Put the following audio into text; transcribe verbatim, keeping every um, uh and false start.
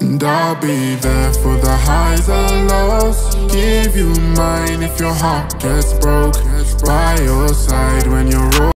And I'll be there for the highs and lows. Give you mine if your heart gets broke. By your side when you're